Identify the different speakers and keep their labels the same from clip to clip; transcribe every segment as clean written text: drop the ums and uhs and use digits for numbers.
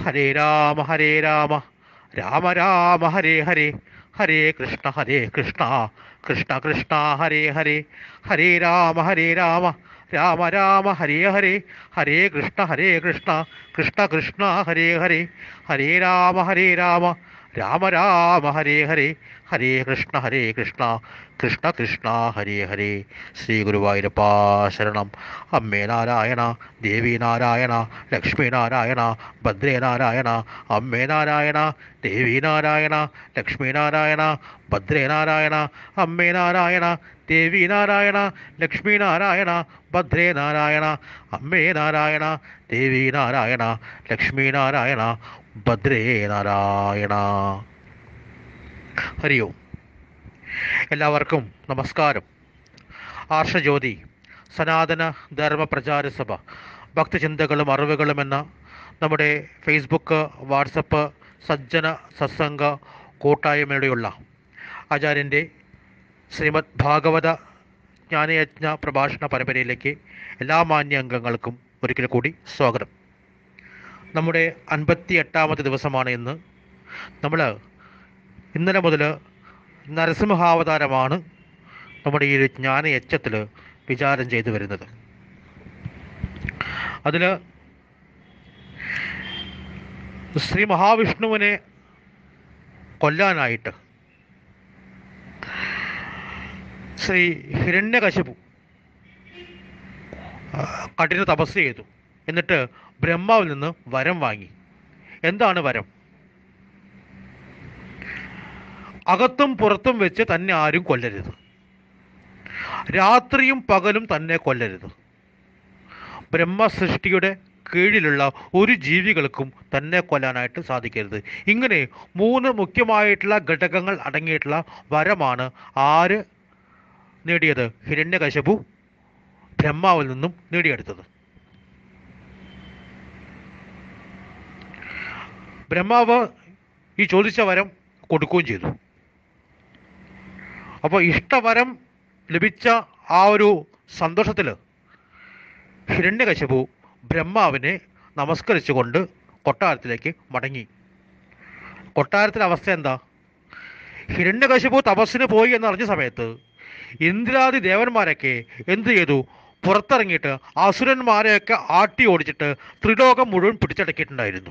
Speaker 1: ഹരേ രാമ ഹരേ രാമ രാമ രാമ ഹരേ ഹരേ, ഹരേ കൃഷ്ണ കൃഷ്ണ കൃഷ്ണ ഹരേ ഹരേ, ഹരേ രാമ രാമ രാമ ഹരേ ഹരേ, ഹരേ കൃഷ്ണ കൃഷ്ണ കൃഷ്ണ ഹരേ ഹരേ, ഹരേ രാമ രാമ രാമ ഹരേ ഹരേ, ഹരേ കൃഷ്ണ കൃഷ്ണ കൃഷ്ണ ഹരേ ഹരേ. ശ്രീ ഗുരുവായൂരപ്പാ ശരണം. അമ്മേ നാരായണ, ദേവി നാരായണ, ലക്ഷ്മി നാരായണ, ഭദ്രേ നാരായണ. അമ്മേ നാരായണ, ദേവി നാരായണ, ലക്ഷ്മി നാരായണ, ഭദ്രേ നാരായണ. അമ്മേ നാരായണ, ദേവി നാരായണ, ലക്ഷ്മി നാരായണ, ഭദ്രേ നാരായണ. അമ്മേ നാരായണ, ദേവി നാരായണ, ലക്ഷ്മി നാരായണ, ഭദ്രേ നാരായണ. ഹരി ഓം. എല്ലാവർക്കും നമസ്കാരം. ആർഷജ്യോതി സനാതന ധർമ്മ പ്രചാര സഭ ഭക്തചിന്തകളും അറിവുകളും എന്ന നമ്മുടെ ഫേസ്ബുക്ക്, വാട്സപ്പ് സജ്ജന സത്സംഗ കൂട്ടായ്മയുടെയുള്ള ആചാര്യൻ്റെ ശ്രീമദ് ഭാഗവത ജ്ഞാനയജ്ഞ പ്രഭാഷണ പരമ്പരയിലേക്ക് എല്ലാ മാന്യ അംഗങ്ങൾക്കും ഒരിക്കൽ കൂടി സ്വാഗതം. നമ്മുടെ 58ാമത്തെ ദിവസമാണ് ഇന്ന്. നമ്മൾ ഇന്നലെ മുതൽ നരസിംഹാവതാരമാണ് നമ്മുടെ ഈ ഒരു ജ്ഞാനയജ്ഞത്തിൽ വിചാരം ചെയ്തു വരുന്നത്. അതിൽ ശ്രീ മഹാവിഷ്ണുവിനെ കൊല്ലാനായിട്ട് ശ്രീ ഹിരണ്യകശിപു കഠിന തപസ് ചെയ്തു. എന്നിട്ട് ബ്രഹ്മാവിൽ നിന്ന് വരം വാങ്ങി. എന്താണ് വരം? അകത്തും പുറത്തും വെച്ച് തന്നെ ആരും കൊല്ലരുത്, രാത്രിയും പകലും തന്നെ കൊല്ലരുത്, ബ്രഹ്മസൃഷ്ടിയുടെ കീഴിലുള്ള ഒരു ജീവികൾക്കും തന്നെ കൊല്ലാനായിട്ട് സാധിക്കരുത്. ഇങ്ങനെ 3 മുഖ്യമായിട്ടുള്ള ഘടകങ്ങൾ അടങ്ങിയിട്ടുള്ള വരമാണ് ആര് നേടിയത്? ഹിരണ്യകശിപു ബ്രഹ്മാവിൽ നിന്നും നേടിയെടുത്തത്. ബ്രഹ്മാവ് ഈ ചോദിച്ച വരം കൊടുക്കുകയും ചെയ്തു. അപ്പോൾ ഇഷ്ടവരം ലഭിച്ച ആ ഒരു സന്തോഷത്തിൽ ഹിരണ്യകശിപു ബ്രഹ്മാവിനെ നമസ്കരിച്ചുകൊണ്ട് കൊട്ടാരത്തിലേക്ക് മടങ്ങി. കൊട്ടാരത്തിലെ അവസ്ഥ എന്താ? ഹിരണ്യകശിപു തപസ്സിന് പോയി എന്നറിഞ്ഞ സമയത്ത് ഇന്ദ്രാദി ദേവന്മാരൊക്കെ എന്ത് ചെയ്തു? പുറത്തിറങ്ങിയിട്ട് അസുരന്മാരെയൊക്കെ ആട്ടി ഓടിച്ചിട്ട് ത്രിലോകം മുഴുവൻ പിടിച്ചടക്കിയിട്ടുണ്ടായിരുന്നു.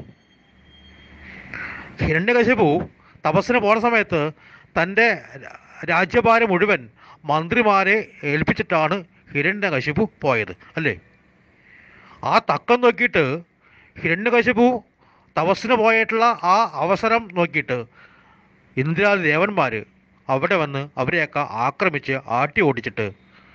Speaker 1: ഹിരണ്യകശിപു തപസ്സിന് പോണ സമയത്ത് തൻ്റെ രാജ്യഭാരം മുഴുവൻ മന്ത്രിമാരെ ഏൽപ്പിച്ചിട്ടാണ് ഹിരണ്യകശിപു പോയത്, അല്ലേ? ആ തക്കം നോക്കിയിട്ട് ഹിരണ്യകശിപു തപസ്സിന് പോയിട്ടുള്ള ആ അവസരം നോക്കിയിട്ട് ഇന്ദ്രാദി ദേവന്മാർ അവിടെ വന്ന് അവരെയൊക്കെ ആക്രമിച്ച് ആട്ടി ഓടിച്ചിട്ട്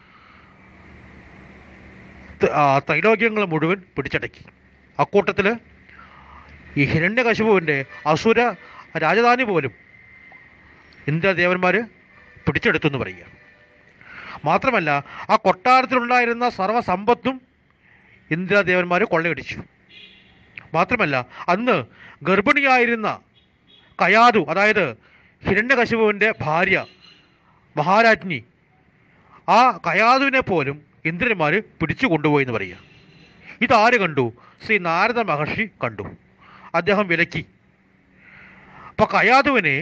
Speaker 1: ത്രൈലോക്യങ്ങൾ മുഴുവൻ പിടിച്ചടക്കി. അക്കൂട്ടത്തിൽ ഈ ഹിരണ്യകശിപുവിൻ്റെ അസുര രാജധാനി പോലും ഇന്ദ്രദേവന്മാർ പിടിച്ചെടുത്തു എന്ന് പറയുക. മാത്രമല്ല ആ കൊട്ടാരത്തിലുണ്ടായിരുന്ന സർവ്വസമ്പത്തും ഇന്ദ്രദേവന്മാർ കൊള്ളയടിച്ചു. മാത്രമല്ല അന്ന് ഗർഭിണിയായിരുന്ന കയാതു, അതായത് ഹിരണ്യകശിപുവിൻ്റെ ഭാര്യ മഹാരാജ്ഞി, ആ കയാതുവിനെ പോലും ഇന്ദ്രന്മാർ പിടിച്ചു കൊണ്ടുപോയി എന്ന് പറയുക. ഇതാര് കണ്ടു? ശ്രീ നാരദ മഹർഷി കണ്ടു. അദ്ദേഹം വിലക്കി. അപ്പോൾ കയാതുവിനെ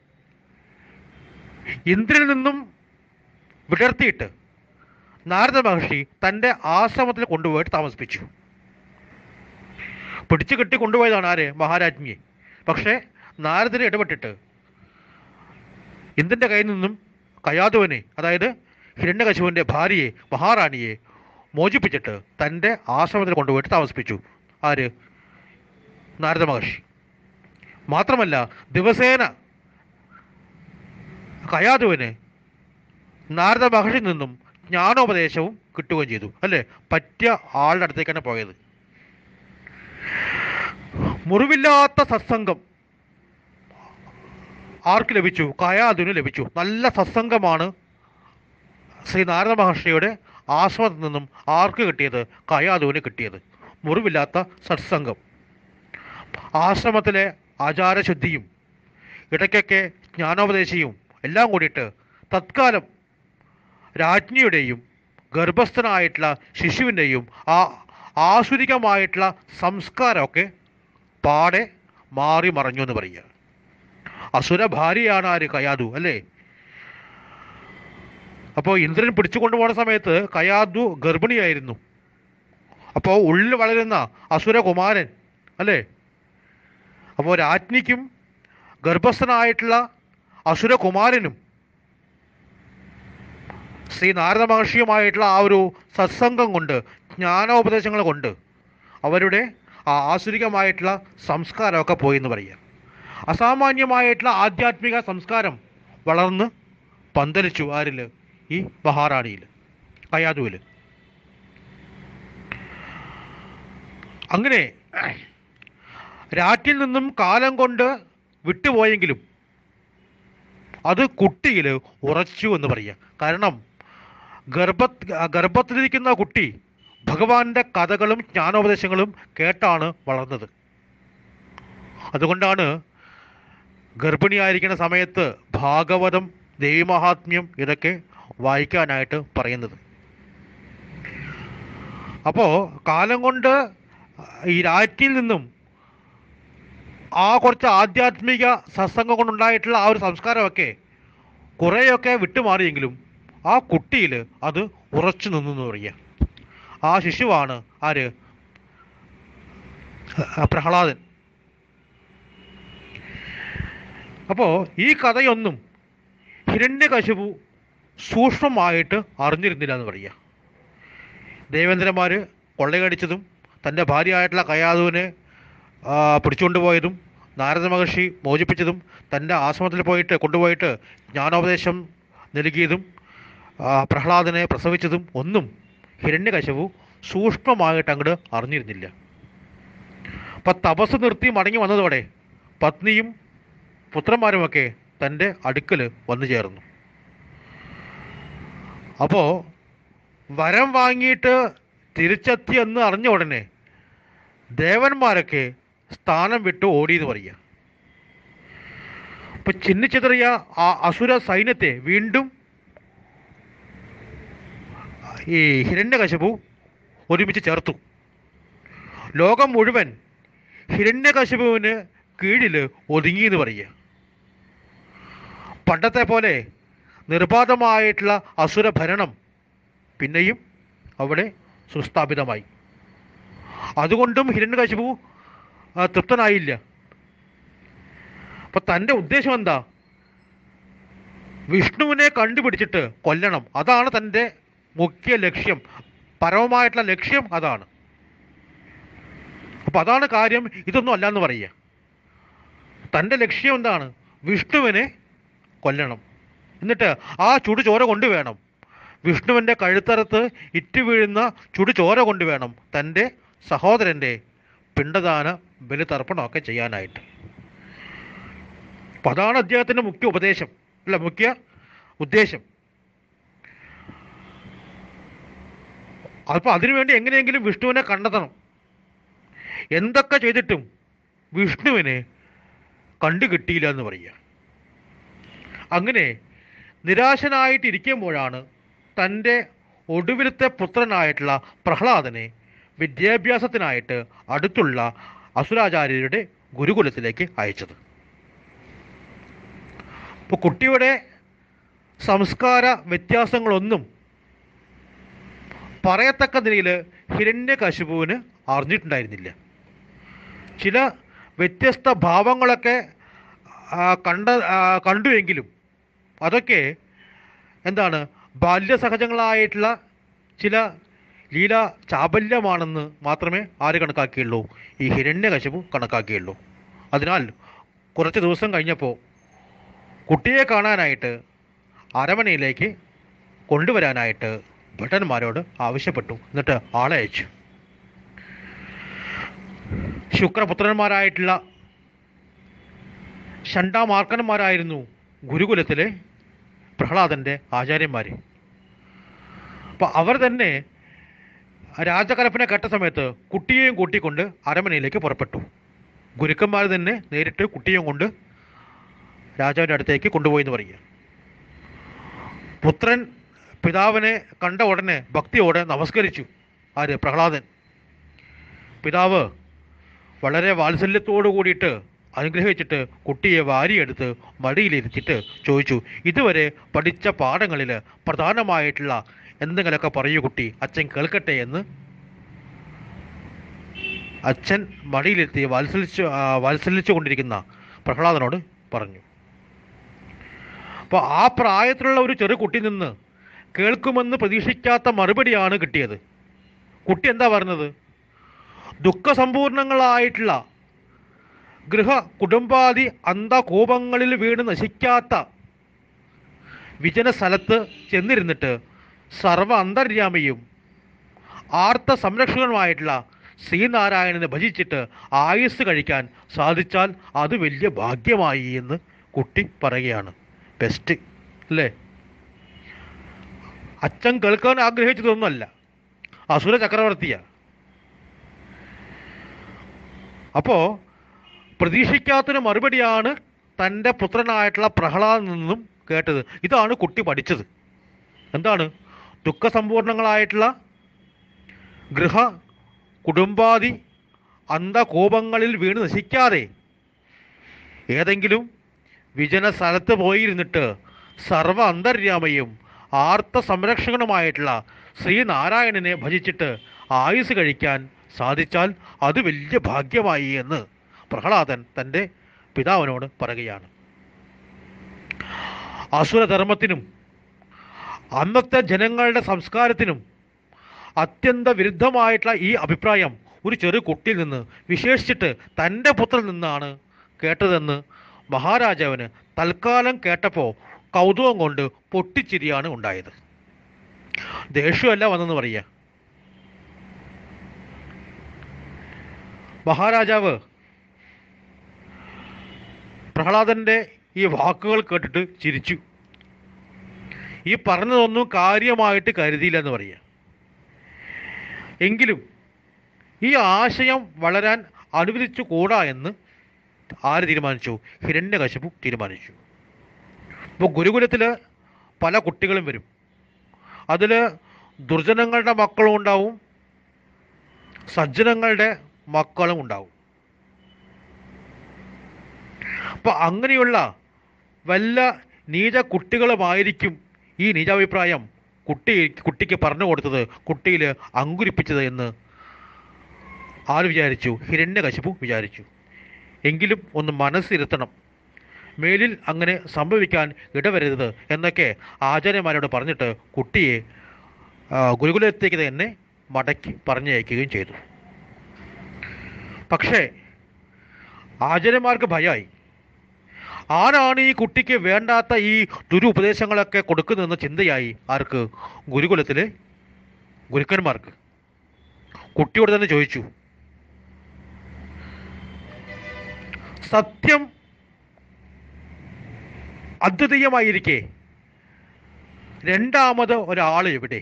Speaker 1: ഇന്ദ്രനിൽ നിന്നും വിടർത്തിയിട്ട് നാരദ മഹർഷി തൻ്റെ ആശ്രമത്തിൽ കൊണ്ടുപോയിട്ട് താമസിപ്പിച്ചു. പിടിച്ചു കെട്ടി കൊണ്ടുപോയതാണ് ആര്? മഹാരാജ്ഞിയെ. പക്ഷേ നാരദനെ ഇടപെട്ടിട്ട് ഇന്ദ്രൻ്റെ കയ്യിൽ നിന്നും കയാതുവിനെ, അതായത് ഹിരണ്യകശിപുവിൻ്റെ ഭാര്യയെ മഹാറാണിയെ മോചിപ്പിച്ചിട്ട് തൻ്റെ ആശ്രമത്തിൽ കൊണ്ടുപോയിട്ട് താമസിപ്പിച്ചു. ആര്? നാരദ മഹർഷി. മാത്രമല്ല ദിവസേന കയാതുവിന് നാരദ മഹർഷിയിൽ നിന്നും ജ്ഞാനോപദേശവും കിട്ടുകയും ചെയ്തു, അല്ലേ? പറ്റിയ ആളുടെ അടുത്തേക്ക് തന്നെ പോയത്. മുറിവില്ലാത്ത സത്സംഗം ആർക്ക് ലഭിച്ചു? കയാതുവിന് ലഭിച്ചു. നല്ല സത്സംഗമാണ് ശ്രീ നാരദ മഹർഷിയുടെ ആശ്രമത്തിൽ നിന്നും ആർക്ക് കിട്ടിയത്? കയാതുവിന് കിട്ടിയത്. മുറിവില്ലാത്ത സത്സംഗം. ആശ്രമത്തിലെ ആചാരശുദ്ധിയും ഇടയ്ക്കൊക്കെ ജ്ഞാനോപദേശവും എല്ലാം കൂടിയിട്ട് തത്കാലം രാജ്ഞിയുടെയും ഗർഭസ്ഥനായിട്ടുള്ള ശിശുവിൻ്റെയും ആ ആസുരികമായിട്ടുള്ള സംസ്കാരമൊക്കെ പാടെ മാറി മറഞ്ഞു എന്ന് പറയുക. അസുര ഭാര്യയാണ് ആര്? കയാധു അല്ലേ? അപ്പോൾ ഇന്ദ്രൻ പിടിച്ചു കൊണ്ടുപോകുന്ന സമയത്ത് കയാധു ഗർഭിണിയായിരുന്നു. അപ്പോൾ ഉള്ളിൽ വളരുന്ന അസുരകുമാരൻ അല്ലേ? അപ്പോൾ രാജ്ഞിക്കും ഗർഭസ്ഥനായിട്ടുള്ള അസുരകുമാരനും ശ്രീ നാരദ മഹർഷിയുമായിട്ടുള്ള ആ ഒരു സത്സംഗം കൊണ്ട്, ജ്ഞാനോപദേശങ്ങൾ കൊണ്ട് അവരുടെ ആ ആസുരികമായിട്ടുള്ള സംസ്കാരമൊക്കെ പോയി എന്ന് പറയുക. അസാമാന്യമായിട്ടുള്ള ആധ്യാത്മിക സംസ്കാരം വളർന്ന് പന്തലിച്ചു. ആരിൽ? ഈ മഹാറാണിയിൽ, കയാധുവിൽ. അങ്ങനെ രാറ്റിൽ നിന്നും കാലം കൊണ്ട് വിട്ടുപോയെങ്കിലും അത് കുട്ടിയിൽ ഉറച്ചു എന്ന് പറയുക. കാരണം ഗർഭത്തിലിരിക്കുന്ന കുട്ടി ഭഗവാന്റെ കഥകളും ജ്ഞാനോപദേശങ്ങളും കേട്ടാണ് വളർന്നത്. അതുകൊണ്ടാണ് ഗർഭിണിയായിരിക്കുന്ന സമയത്ത് ഭാഗവതം, ദേവീമഹാത്മ്യം ഇതൊക്കെ വായിക്കാനായിട്ട് പറയുന്നത്. അപ്പോൾ കാലം കൊണ്ട് ഈ രാജ്ഞിയിൽ നിന്നും ആ കുറച്ച് ആധ്യാത്മിക സത്സംഗം കൊണ്ടുണ്ടായിട്ടുള്ള ആ ഒരു സംസ്കാരമൊക്കെ കുറേയൊക്കെ വിട്ടുമാറിയെങ്കിലും ആ കുട്ടിയിൽ അത് ഉറച്ചു നിന്നു എന്ന് പറയുക. ആ ശിശുവാണ് ആര്? പ്രഹ്ലാദൻ. അപ്പോൾ ഈ കഥയൊന്നും ഹിരണ്യകശിപു സൂക്ഷ്മമായിട്ട് അറിഞ്ഞിരുന്നില്ല എന്ന് പറയുക. ദേവേന്ദ്രന്മാർ കൊള്ളയടിച്ചതും തൻ്റെ ഭാര്യയായിട്ടുള്ള കയാധുവിനെ പിടിച്ചുകൊണ്ടുപോയതും നാരദ മഹർഷി മോചിപ്പിച്ചതും തൻ്റെ ആശ്രമത്തിൽ കൊണ്ടുപോയിട്ട് ജ്ഞാനോപദേശം നൽകിയതും പ്രഹ്ലാദനെ പ്രസവിച്ചതും ഒന്നും ഹിരണ്യകശിപു സൂക്ഷ്മമായിട്ട് അങ്ങോട്ട് അറിഞ്ഞിരുന്നില്ല. അപ്പം തപസ് നിർത്തി മടങ്ങി വന്നതോടെ പത്നിയും പുത്രന്മാരുമൊക്കെ തൻ്റെ അടുക്കൽ വന്നു ചേർന്നു. അപ്പോൾ വരം വാങ്ങിയിട്ട് തിരിച്ചെത്തി എന്ന് അറിഞ്ഞ ഉടനെ ദേവന്മാരൊക്കെ സ്ഥാനം വിട്ട് ഓടിയെന്ന് പറയുക. അപ്പം ചിന്നിച്ചിതറിയ ആ അസുര സൈന്യത്തെ വീണ്ടും ഈ ഹിരണ്യകശിപു ഒരുമിച്ച് ചേർത്തു. ലോകം മുഴുവൻ ഹിരണ്യകശിപുവിന് കീഴിൽ ഒതുങ്ങി എന്ന് പറയുക. പണ്ടത്തെ പോലെ നിർബാധമായിട്ടുള്ള അസുര ഭരണം പിന്നെയും അവിടെ സുസ്ഥാപിതമായി. അതുകൊണ്ടും ഹിരണ്യകശിപു തൃപ്തനായില്ല. അപ്പം തൻ്റെ ഉദ്ദേശം എന്താ? വിഷ്ണുവിനെ കണ്ടുപിടിച്ചിട്ട് കൊല്ലണം. അതാണ് തൻ്റെ മുഖ്യ ലക്ഷ്യം, പരമമായിട്ടുള്ള ലക്ഷ്യം അതാണ്. അപ്പം അതാണ് കാര്യം, ഇതൊന്നും അല്ല എന്ന് പറയുക. തൻ്റെ ലക്ഷ്യം എന്താണ്? വിഷ്ണുവിനെ കൊല്ലണം. എന്നിട്ട് ആ ചുടുചോര കൊണ്ടുവേണം, വിഷ്ണുവിൻ്റെ കഴുത്തറത്ത് ഇറ്റുവീഴുന്ന ചുടുചോര കൊണ്ടുവേണം തൻ്റെ സഹോദരൻ്റെ പിണ്ടദാന ബലിതർപ്പണമൊക്കെ ചെയ്യാനായിട്ട്. അപ്പം അതാണ് അദ്ദേഹത്തിൻ്റെ മുഖ്യ ഉപദേശം, അല്ല മുഖ്യ ഉദ്ദേശം. അപ്പോൾ അതിനുവേണ്ടി എങ്ങനെയെങ്കിലും വിഷ്ണുവിനെ കണ്ടെത്തണം. എന്തൊക്കെ ചെയ്തിട്ടും വിഷ്ണുവിനെ കണ്ടു കിട്ടിയില്ല എന്ന് പറയുക. അങ്ങനെ നിരാശനായിട്ടിരിക്കുമ്പോഴാണ് തൻ്റെ ഒടുവിലത്തെ പുത്രനായിട്ടുള്ള പ്രഹ്ലാദനെ വിദ്യാഭ്യാസത്തിനായിട്ട് അടുത്തുള്ള അസുരാചാര്യരുടെ ഗുരുകുലത്തിലേക്ക് അയച്ചത്. അപ്പോൾ കുട്ടിയുടെ സംസ്കാര വ്യത്യാസങ്ങളൊന്നും പറയത്തക്ക നിലയിൽ ഹിരണ്യകശിപുവിന് അറിഞ്ഞിട്ടുണ്ടായിരുന്നില്ല. ചില വ്യത്യസ്ത ഭാവങ്ങളൊക്കെ കണ്ടുവെങ്കിലും അതൊക്കെ എന്താണ്, ബാല്യസഹജങ്ങളായിട്ടുള്ള ചില ലീല ചാബല്യമാണെന്ന് മാത്രമേ ആര് കണക്കാക്കിയുള്ളൂ? ഈ ഹിരണ്യകശിപു കണക്കാക്കിയുള്ളൂ. അതിനാൽ കുറച്ച് ദിവസം കഴിഞ്ഞപ്പോൾ കുട്ടിയെ കാണാനായിട്ട് അരമനയിലേക്ക് കൊണ്ടുവരാനായിട്ട് ഭട്ടന്മാരോട് ആവശ്യപ്പെട്ടു. എന്നിട്ട് ആളെ അയച്ചു. ശുക്രപുത്രന്മാരായിട്ടുള്ള ഷണ്ടാമാർക്കന്മാരായിരുന്നു ഗുരുകുലത്തിലെ പ്രഹ്ലാദൻ്റെ ആചാര്യന്മാർ. അപ്പോൾ അവർ തന്നെ രാജകൽപ്പന കേട്ട സമയത്ത് കുട്ടിയെയും കൂട്ടിക്കൊണ്ട് അരമനയിലേക്ക് പുറപ്പെട്ടു. ഗുരുക്കന്മാർ തന്നെ നേരിട്ട് കുട്ടിയെയും കൊണ്ട് രാജാവിൻ്റെ അടുത്തേക്ക് കൊണ്ടുപോയി എന്ന് പറയുക. പുത്രൻ പിതാവിനെ കണ്ട ഉടനെ ഭക്തിയോടെ നമസ്കരിച്ചു. ആര്? പ്രഹ്ലാദൻ. പിതാവ് വളരെ വാത്സല്യത്തോടു കൂടിയിട്ട് അനുഗ്രഹിച്ചിട്ട് കുട്ടിയെ വാരിയെടുത്ത് മടിയിലിരുത്തിയിട്ട് ചോദിച്ചു, ഇതുവരെ പഠിച്ച പാഠങ്ങളിൽ പ്രധാനമായിട്ടുള്ള എന്തെങ്കിലുമൊക്കെ പറയൂ കുട്ടി, അച്ഛൻ കേൾക്കട്ടെ എന്ന് അച്ഛൻ മടിയിലിരുത്തി വാത്സല്യിച്ചു കൊണ്ടിരിക്കുന്ന പ്രഹ്ലാദനോട് പറഞ്ഞു. അപ്പോൾ ആ പ്രായത്തിലുള്ള ഒരു ചെറു കുട്ടി നിന്ന് കേൾക്കുമെന്ന് പ്രതീക്ഷിക്കാത്ത മറുപടിയാണ് കിട്ടിയത്. കുട്ടി എന്താ പറഞ്ഞത്? ദുഃഖസമ്പൂർണങ്ങളായിട്ടുള്ള ഗൃഹ കുടുംബാദി അന്ധകോപങ്ങളിൽ വീണ് നശിക്കാത്ത വിജന സ്ഥലത്ത് ചെന്നിരുന്നിട്ട് സർവ അന്തര്യാമിയും ആർത്ത സംരക്ഷകനുമായിട്ടുള്ള ശ്രീനാരായണനെ ഭജിച്ചിട്ട് ആയുസ് കഴിക്കാൻ സാധിച്ചാൽ അത് വലിയ ഭാഗ്യമായി എന്ന് കുട്ടി പറയുകയാണ്. ബെസ്റ്റ് അല്ലേ? അച്ഛൻ കേൾക്കാൻ ആഗ്രഹിച്ചതൊന്നുമല്ല, അസുര ചക്രവർത്തിയാണ്. അപ്പോൾ പ്രതീക്ഷിക്കാത്തൊരു മറുപടിയാണ് തൻ്റെ പുത്രനായിട്ടുള്ള പ്രഹ്ലാദിൽ നിന്നും കേട്ടത്. ഇതാണ് കുട്ടി പഠിച്ചത്. എന്താണ്? ദുഃഖസമ്പൂർണങ്ങളായിട്ടുള്ള ഗൃഹ കുടുംബാദി അന്ധകോപങ്ങളിൽ വീണ് നശിക്കാതെ ഏതെങ്കിലും വിജന സ്ഥലത്ത് പോയിരുന്നിട്ട് സർവ അന്തര്യാമയും ആർത്ത സംരക്ഷകനുമായിട്ടുള്ള ശ്രീനാരായണനെ ഭജിച്ചിട്ട് ആയുസ് കഴിക്കാൻ സാധിച്ചാൽ അത് വലിയ ഭാഗ്യമായി എന്ന് പ്രഹ്ലാദൻ തൻ്റെ പിതാവിനോട് പറയുകയാണ്. അസുരധർമ്മത്തിനും അന്നത്തെ ജനങ്ങളുടെ സംസ്കാരത്തിനും അത്യന്ത വിരുദ്ധമായിട്ടുള്ള ഈ അഭിപ്രായം ഒരു ചെറു കുട്ടിയിൽ നിന്ന്, വിശേഷിച്ചിട്ട് തൻ്റെ പുത്രനിൽ നിന്നാണ് കേട്ടതെന്ന് മഹാരാജാവിന് തൽക്കാലം കേട്ടപ്പോൾ കൗതുകം കൊണ്ട് പൊട്ടിച്ചിരിയാണ് ഉണ്ടായത്. ദേഷ്യമല്ല വന്നെന്ന് പറയുക. മഹാരാജാവ് പ്രഹ്ലാദൻ്റെ ഈ വാക്കുകൾ കേട്ടിട്ട് ചിരിച്ചു. ഈ പറഞ്ഞതൊന്നും കാര്യമായിട്ട് കരുതിയില്ല എന്ന് പറയുക. എങ്കിലും ഈ ആശയം വളരാൻ അനുവദിച്ചു കൂടാ എന്ന് ആര് തീരുമാനിച്ചു? ഹിരണ്യകശിപു തീരുമാനിച്ചു. ഇപ്പോൾ ഗുരുകുലത്തിൽ പല കുട്ടികളും വരും. അതിൽ ദുർജനങ്ങളുടെ മക്കളും ഉണ്ടാവും, സജ്ജനങ്ങളുടെ മക്കളും ഉണ്ടാവും. അപ്പോൾ അങ്ങനെയുള്ള നീച കുട്ടികളുമായിരിക്കും ഈ നീചാഭിപ്രായം കുട്ടിക്ക് പറഞ്ഞു കൊടുത്തത്, കുട്ടിയിൽ അങ്കുരിപ്പിച്ചത് എന്ന് ആര് വിചാരിച്ചു? ഹിരണ്യകശിപു വിചാരിച്ചു. എങ്കിലും ഒന്ന് മനസ്സിരുത്തണം, മേലിൽ അങ്ങനെ സംഭവിക്കാൻ ഇടവരരുത് എന്നൊക്കെ ആചാര്യന്മാരോട് പറഞ്ഞിട്ട് കുട്ടിയെ ഗുരുകുലത്തേക്ക് തന്നെ മടക്കി പറഞ്ഞയക്കുകയും ചെയ്തു. പക്ഷേ ആചാര്യന്മാർക്ക് ഭയമായി. ആരാണ് ഈ കുട്ടിക്ക് വേണ്ടാത്ത ഈ ദുരുപദേശങ്ങളൊക്കെ കൊടുക്കുന്നതെന്ന് ചിന്തയായി ആർക്ക്? ഗുരുകുലത്തിലെ ഗുരുക്കന്മാർക്ക്. കുട്ടിയോട് തന്നെ ചോദിച്ചു, സത്യം അദ്വിതീയമായിരിക്കെ രണ്ടാമത് ഒരാൾ എവിടെ?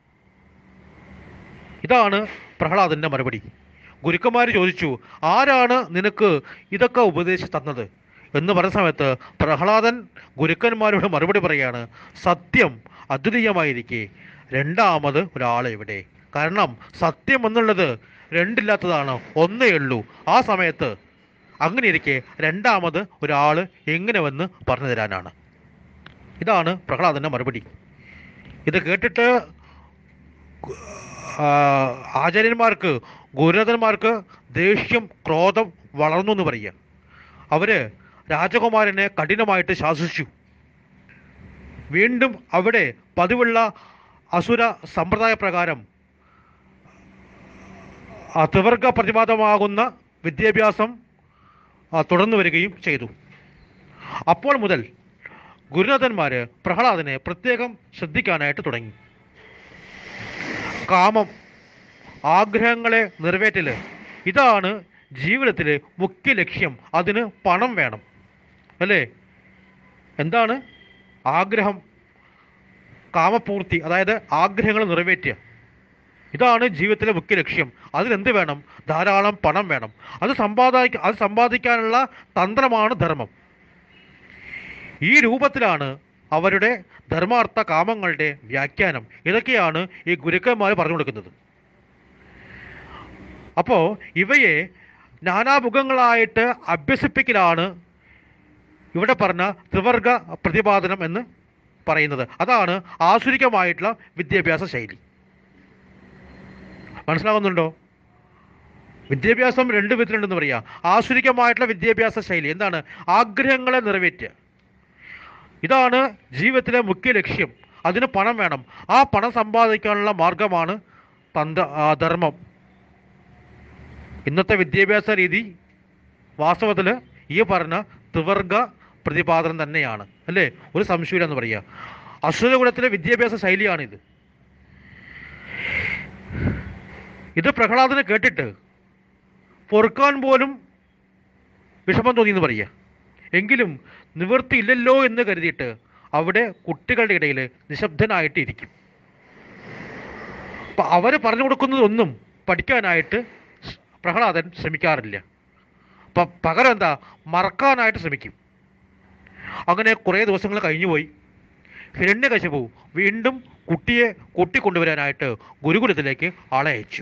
Speaker 1: ഇതാണ് പ്രഹ്ലാദൻ്റെ മറുപടി. ഗുരുക്കന്മാർ ചോദിച്ചു, ആരാണ് നിനക്ക് ഇതൊക്കെ ഉപദേശിച്ച് തന്നത് എന്ന് പറഞ്ഞ സമയത്ത് പ്രഹ്ലാദൻ ഗുരുക്കന്മാരോട് മറുപടി പറയുകയാണ്, സത്യം അദ്വിതീയമായിരിക്കെ രണ്ടാമത് ഒരാൾ എവിടെ? കാരണം സത്യം എന്നുള്ളത് രണ്ടില്ലാത്തതാണ്, ഒന്നേ ഉള്ളൂ. ആ സമയത്ത് അങ്ങനെ ഇരിക്കെ രണ്ടാമത് ഒരാൾ എങ്ങനെ വന്ന് പറഞ്ഞു തരാനാണ്? ഇതാണ് പ്രഹ്ലാദൻ്റെ മറുപടി. ഇത് കേട്ടിട്ട് ആചാര്യന്മാർക്ക്, ഗുരുനാഥന്മാർക്ക് ദേഷ്യം, ക്രോധം വളർന്നു എന്ന് പറയുക. അവർ രാജകുമാരനെ കഠിനമായിട്ട് ശാസിച്ചു. വീണ്ടും അവിടെ പതിവുള്ള അസുര സമ്പ്രദായ പ്രകാരം ത്രിവർഗ പ്രതിപാദമാകുന്ന വിദ്യാഭ്യാസം തുടർന്നു വരികയും ചെയ്തു. അപ്പോൾ മുതൽ ഗുരുനാഥന്മാർ പ്രഹ്ലാദനെ പ്രത്യേകം ശ്രദ്ധിക്കാനായിട്ട് തുടങ്ങി. കാമം, ആഗ്രഹങ്ങളെ നിറവേറ്റൽ, ഇതാണ് ജീവിതത്തിലെ മുഖ്യ ലക്ഷ്യം. അതിന് പണം വേണം, അല്ലേ? എന്താണ് ആഗ്രഹം? കാമപൂർത്തി, അതായത് ആഗ്രഹങ്ങൾ നിറവേറ്റുക. ഇതാണ് ജീവിതത്തിലെ മുഖ്യ ലക്ഷ്യം. അതിനെന്ത് വേണം? ധാരാളം പണം വേണം. അത് സമ്പാദിക്കാനുള്ള തന്ത്രമാണ് ധർമ്മം. ഈ രൂപത്തിലാണ് അവരുടെ ധർമാർത്ഥ കാമങ്ങളുടെ വ്യാഖ്യാനം. ഇതൊക്കെയാണ് ഈ ഗുരുക്കന്മാർ പറഞ്ഞു കൊടുക്കുന്നത്. അപ്പോൾ ഇവയെ നാനാമുഖങ്ങളായിട്ട് അഭ്യസിപ്പിക്കലാണ് ഇവിടെ പറഞ്ഞ ത്രിവർഗ പ്രതിപാദനം എന്ന് പറയുന്നത്. അതാണ് ആസുരികമായിട്ടുള്ള വിദ്യാഭ്യാസ ശൈലി. മനസ്സിലാകുന്നുണ്ടോ? വിദ്യാഭ്യാസം രണ്ട് വിധത്തിലുണ്ടെന്ന് പറയാം. ആസുരികമായിട്ടുള്ള വിദ്യാഭ്യാസ ശൈലി എന്താണ്? ആഗ്രഹങ്ങളെ നിറവേറ്റുക. ഇതാണ് ജീവിതത്തിലെ മുഖ്യ ലക്ഷ്യം. അതിന് പണം വേണം. ആ പണം സമ്പാദിക്കാനുള്ള മാർഗമാണ് ധർമ്മം. ഇന്നത്തെ വിദ്യാഭ്യാസ രീതി വാസ്തവത്തിൽ ഈ പറഞ്ഞ ത്രിവർഗ പ്രതിപാദനം തന്നെയാണ്, അല്ലേ? ഒരു സംശയമില്ല എന്ന് പറയുക. അസുരകുലത്തിലെ വിദ്യാഭ്യാസ ശൈലിയാണിത്. ഇത് പ്രഹ്ലാദനെ കേട്ടിട്ട് പൊറുക്കാൻ പോലും വിഷമം തോന്നിയെന്ന് പറയുക. എങ്കിലും നിവൃത്തിയില്ലല്ലോ എന്ന് കരുതിയിട്ട് അവിടെ കുട്ടികളുടെ ഇടയിൽ നിശബ്ദനായിട്ട് ഇരിക്കും. അപ്പം അവർ പറഞ്ഞു കൊടുക്കുന്നതൊന്നും പഠിക്കാനായിട്ട് പ്രഹ്ലാദൻ ശ്രമിക്കാറില്ല. അപ്പം പകരം എന്താ, മറക്കാനായിട്ട് ശ്രമിക്കും. അങ്ങനെ കുറേ ദിവസങ്ങൾ കഴിഞ്ഞുപോയി. ഹിരണ്യകശിപു വീണ്ടും കുട്ടിയെ കൂട്ടിക്കൊണ്ടുവരാനായിട്ട് ഗുരുകുലത്തിലേക്ക് ആളെ അയച്ചു.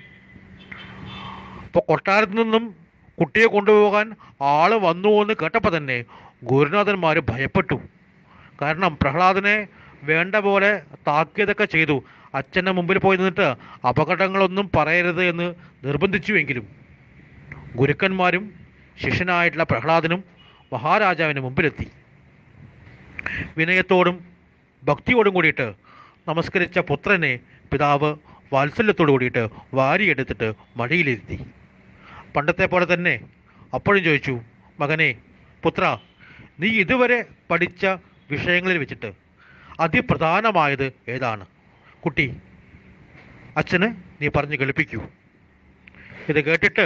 Speaker 1: അപ്പോൾ കൊട്ടാരത്തിൽ നിന്നും കുട്ടിയെ കൊണ്ടുപോകാൻ ആള് വന്നു എന്ന് കേട്ടപ്പോൾ തന്നെ ഗുരുനാഥന്മാർ ഭയപ്പെട്ടു. കാരണം പ്രഹ്ലാദനെ വേണ്ട പോലെ താക്കീതൊക്കെ ചെയ്തു. അച്ഛൻ്റെ മുമ്പിൽ പോയി നിന്നിട്ട് അപകടങ്ങളൊന്നും പറയരുത് എന്ന് നിർബന്ധിച്ചുവെങ്കിലും ഗുരുക്കന്മാരും ശിഷ്യനായിട്ടുള്ള പ്രഹ്ലാദനും മഹാരാജാവിന് മുമ്പിലെത്തി. വിനയത്തോടും ഭക്തിയോടും കൂടിയിട്ട് നമസ്കരിച്ച പുത്രനെ പിതാവ് വാത്സല്യത്തോടു കൂടിയിട്ട് വാരിയെടുത്തിട്ട് മടിയിലിരുത്തി. പണ്ടത്തെ പോലെ തന്നെ അപ്പോഴും ചോദിച്ചു, മകനെ, പുത്ര, നീ ഇതുവരെ പഠിച്ച വിഷയങ്ങളിൽ വെച്ചിട്ട് അതിപ്രധാനമായത് ഏതാണ്? കുട്ടി, അച്ഛന് നീ പറഞ്ഞ് കേൾപ്പിക്കൂ. ഇത് കേട്ടിട്ട്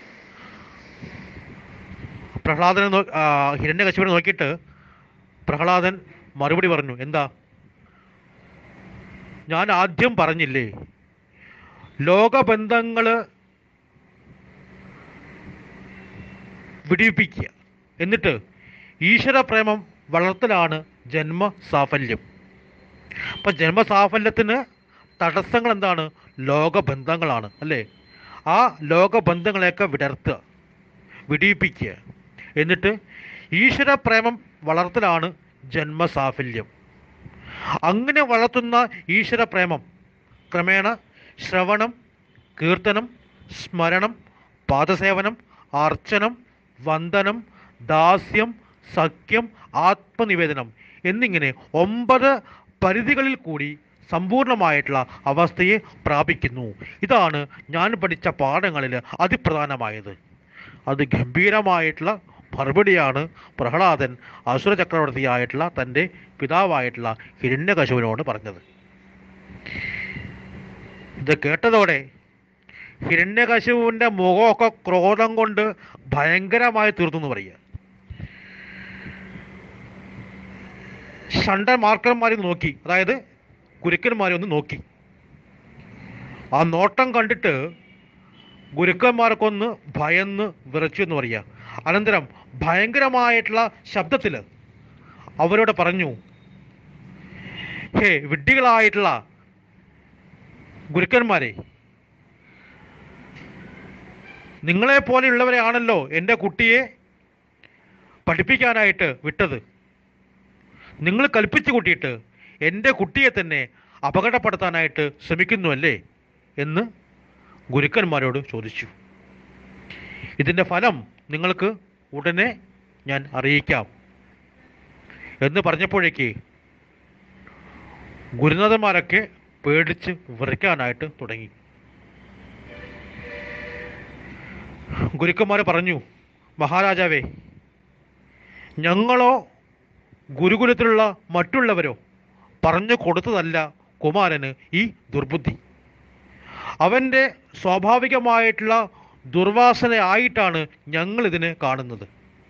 Speaker 1: പ്രഹ്ലാദനെ ഹിരണ്യകശിപനെ നോക്കിയിട്ട് പ്രഹ്ലാദൻ മറുപടി പറഞ്ഞു, എന്താ? ഞാൻ ആദ്യം പറഞ്ഞില്ലേ, ലോകബന്ധങ്ങൾ വിടിയിപ്പിക്കുക, എന്നിട്ട് ഈശ്വരപ്രേമം വളർത്തലാണ് ജന്മസാഫല്യം. അപ്പം ജന്മസാഫല്യത്തിന് തടസ്സങ്ങൾ എന്താണ്? ലോകബന്ധങ്ങളാണ്, അല്ലേ? ആ ലോകബന്ധങ്ങളെയൊക്കെ വിടർത്തുക, വിടിയിപ്പിക്കുക, എന്നിട്ട് ഈശ്വരപ്രേമം വളർത്തലാണ് ജന്മസാഫല്യം. അങ്ങനെ വളർത്തുന്ന ഈശ്വരപ്രേമം ക്രമേണ ശ്രവണം, കീർത്തനം, സ്മരണം, പാദസേവനം, അർച്ചനം, വന്ദനം, ദാസ്യം, സഖ്യം, ആത്മനിവേദനം എന്നിങ്ങനെ 9 പരിധികളിൽ കൂടി സമ്പൂർണമായിട്ടുള്ള അവസ്ഥയെ പ്രാപിക്കുന്നു. ഇതാണ് ഞാൻ പഠിച്ച പാഠങ്ങളിൽ അതിപ്രധാനമായത്. അത് ഗംഭീരമായിട്ടുള്ള മറുപടിയാണ് പ്രഹ്ലാദൻ അസുര ചക്രവർത്തിയായിട്ടുള്ള തൻ്റെ പിതാവായിട്ടുള്ള ഹിരണ്യകശിപുവിനോട് പറഞ്ഞത്. ഇത് കേട്ടതോടെ ഹിരണ്യകശിപുവിൻ്റെ മുഖമൊക്കെ ക്രോധം കൊണ്ട് ഭയങ്കരമായി തീർന്നു എന്ന് പറയുക. ഷണ്ഡന്മാർക്കന്മാരെ നോക്കി, അതായത് ഗുരുക്കന്മാരെ ഒന്ന് നോക്കി. ആ നോട്ടം കണ്ടിട്ട് ഗുരുക്കന്മാർക്കൊന്ന് ഭയന്ന് വിറച്ചു എന്ന് പറയുക. അനന്തരം ഭയങ്കരമായിട്ടുള്ള ശബ്ദത്തിൽ അവരോട് പറഞ്ഞു, ഹേ വിഡ്ഢികളായിട്ടുള്ള ഗുരുക്കന്മാരെ, നിങ്ങളെപ്പോലെയുള്ളവരെയാണല്ലോ എൻ്റെ കുട്ടിയെ പഠിപ്പിക്കാനായിട്ട് വിട്ടത്. നിങ്ങൾ കൽപ്പിച്ചു കൂട്ടിയിട്ട് എൻ്റെ കുട്ടിയെ തന്നെ അപകടപ്പെടുത്താനായിട്ട് ശ്രമിക്കുന്നുവല്ലേ എന്ന് ഗുരുക്കന്മാരോട് ചോദിച്ചു. ഇതിൻ്റെ ഫലം നിങ്ങൾക്ക് ഉടനെ ഞാൻ അറിയിക്കാം എന്ന് പറഞ്ഞപ്പോഴേക്ക് ഗുരുനാഥന്മാരൊക്കെ പേടിച്ച് വിറയ്ക്കാനായിട്ട് തുടങ്ങി. ഗുരുക്കന്മാർ പറഞ്ഞു, മഹാരാജാവേ, ഞങ്ങളോ ഗുരുകുലത്തിലുള്ള മറ്റുള്ളവരോ പറഞ്ഞു കൊടുത്തതല്ല കുമാരന് ഈ ദുർബുദ്ധി. അവൻ്റെ സ്വാഭാവികമായിട്ടുള്ള ദുർവാസനയായിട്ടാണ് ഞങ്ങളിതിനെ കാണുന്നത്.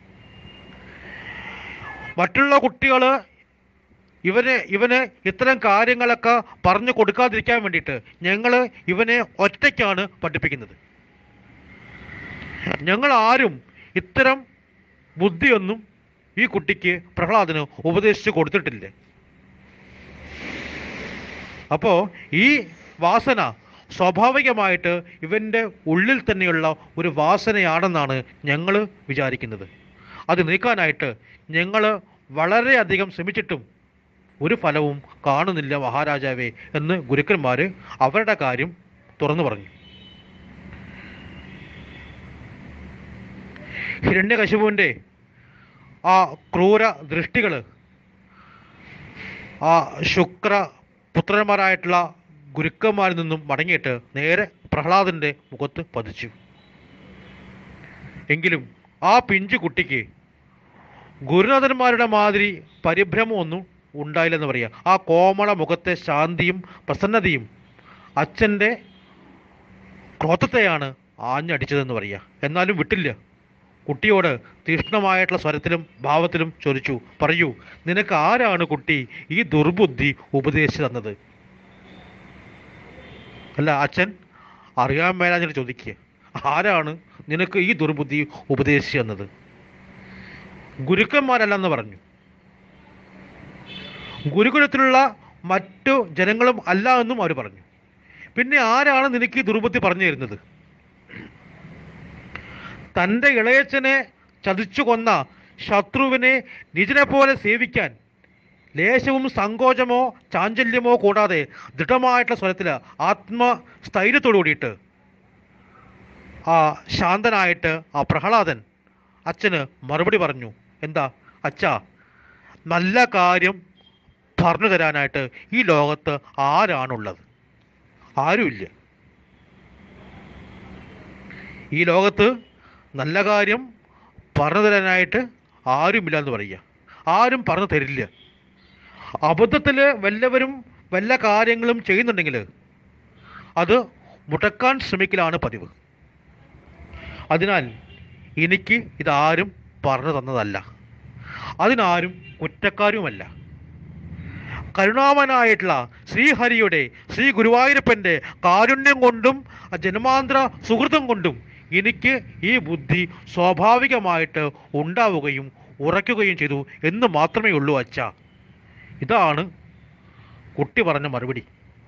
Speaker 1: മറ്റുള്ള കുട്ടികൾ ഇവന് ഇത്തരം കാര്യങ്ങളൊക്കെ പറഞ്ഞു കൊടുക്കാതിരിക്കാൻ വേണ്ടിയിട്ട് ഞങ്ങൾ ഇവനെ ഒറ്റയ്ക്കാണ് പഠിപ്പിക്കുന്നത്. ഞങ്ങൾ ആരും ഇത്തരം ബുദ്ധിയൊന്നും ഈ കുട്ടിക്ക് പ്രഹ്ലാദന് ഉപദേശിച്ച് കൊടുത്തിട്ടില്ല. അപ്പോൾ ഈ വാസന സ്വാഭാവികമായിട്ട് ഇവൻ്റെ ഉള്ളിൽ തന്നെയുള്ള ഒരു വാസനയാണെന്നാണ് ഞങ്ങൾ വിചാരിക്കുന്നത്. അത് നീക്കാനായിട്ട് ഞങ്ങൾ വളരെയധികം ശ്രമിച്ചിട്ടും ഒരു ഫലവും കാണുന്നില്ല മഹാരാജാവേ എന്ന് ഗുരുക്കന്മാർ അവരുടെ കാര്യം തുറന്നു പറഞ്ഞു. ഹിരണ്യകശിപുവിൻ്റെ ആ ക്രൂര ദൃഷ്ടികൾ ആ ശുക്ര പുത്രന്മാരായിട്ടുള്ള ഗുരുക്കന്മാരിൽ നിന്നും മടങ്ങിയിട്ട് നേരെ പ്രഹ്ലാദൻ്റെ മുഖത്ത് പതിച്ചു. എങ്കിലും ആ പിഞ്ചു കുട്ടിക്ക് ഗുരുനാഥന്മാരുടെ മാതിരി പരിഭ്രമമൊന്നും ഉണ്ടായില്ലെന്ന് പറയുക. ആ കോമള മുഖത്തെ ശാന്തിയും പ്രസന്നതയും അച്ഛൻ്റെ ക്രോധത്തെയാണ് ആഞ്ഞടിച്ചതെന്ന് പറയുക. എന്നാലും വിട്ടില്ല. കുട്ടിയോട് തീക്ഷ്ണമായിട്ടുള്ള സ്വരത്തിലും ഭാവത്തിലും ചോദിച്ചു, പറയൂ, നിനക്ക് ആരാണ് കുട്ടി ഈ ദുർബുദ്ധി ഉപദേശിച്ചു തന്നത്? അല്ല അച്ഛൻ, അറിയാൻ മേലാഞ്ഞിട്ട് ചോദിക്കുക, ആരാണ് നിനക്ക് ഈ ദുർബുദ്ധി ഉപദേശിച്ചു തന്നത്? ഗുരുക്കന്മാരല്ലെന്ന് പറഞ്ഞു. ഗുരുകുലത്തിലുള്ള മറ്റു ജനങ്ങളും അല്ല എന്നും അവർ പറഞ്ഞു. പിന്നെ ആരാണ് നിനക്ക് ഈ ദുർബുദ്ധി പറഞ്ഞു തരുന്നത്? തൻ്റെ ഇളയച്ചനെ ചതിച്ചു കൊന്ന ശത്രുവിനെ നിജനെ പോലെ സേവിക്കാൻ ലേശവും സങ്കോചമോ ചാഞ്ചല്യമോ കൂടാതെ ദൃഢമായിട്ടുള്ള സ്വരത്തിൽ ആത്മസ്ഥൈര്യത്തോടു കൂടിയിട്ട് ആ ശാന്തനായിട്ട് ആ പ്രഹ്ലാദൻ അച്ഛന് മറുപടി പറഞ്ഞു. എന്താ അച്ഛാ, നല്ല കാര്യം പറഞ്ഞു തരാനായിട്ട് ഈ ലോകത്ത് ആരാണുള്ളത്? ആരുമില്ല. ഈ ലോകത്ത് നല്ല കാര്യം പറഞ്ഞു തരാനായിട്ട് ആരുമില്ല എന്ന് പറയുക. ആരും പറഞ്ഞു തരില്ല. അബദ്ധത്തിൽ വല്ലവരും വല്ല കാര്യങ്ങളും ചെയ്യുന്നുണ്ടെങ്കിൽ അത് മുടക്കാൻ ശ്രമിക്കലാണ് പതിവ്. അതിനാൽ എനിക്ക് ഇതാരും പറഞ്ഞു തന്നതല്ല, അതിനാരും കുറ്റക്കാരുമല്ല. കരുണാമനായിട്ടുള്ള ശ്രീഹരിയുടെ, ശ്രീ ഗുരുവായൂരപ്പൻ്റെ കാരുണ്യം കൊണ്ടും ജന്മാന്തര സുഹൃതം കൊണ്ടും എനിക്ക് ഈ ബുദ്ധി സ്വാഭാവികമായിട്ട് ഉണ്ടാവുകയും ഉറയ്ക്കുകയും ചെയ്തു എന്ന് മാത്രമേ ഉള്ളൂ അച്ഛാ. ഇതാണ് കുട്ടി പറഞ്ഞ മറുപടി.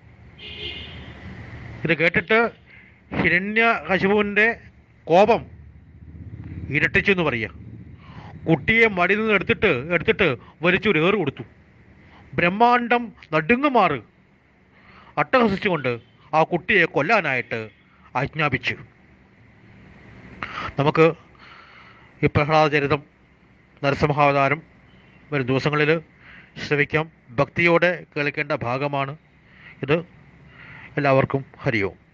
Speaker 1: ഇത് കേട്ടിട്ട് ഹിരണ്യകശിപുവിൻ്റെ കോപം ഇരട്ടിച്ചു എന്ന് പറയുക. കുട്ടിയെ മടിയിൽ നിന്ന് എടുത്തിട്ട് വലിച്ചൊരു ഏറ് കൊടുത്തു. ബ്രഹ്മാണ്ടം നടുങ്ങുമാറ് അട്ടഹസിച്ചുകൊണ്ട് ആ കുട്ടിയെ കൊല്ലാനായിട്ട് ആജ്ഞാപിച്ചു. നമുക്ക് ഈ പ്രഹ്ലാദ ചരിതം, നരസിംഹാവതാരം വരും ദിവസങ്ങളിൽ ശ്രവിക്കാം. ഭക്തിയോടെ കേൾക്കേണ്ട ഭാഗമാണ് ഇത്. എല്ലാവർക്കും ഹരി ഓം.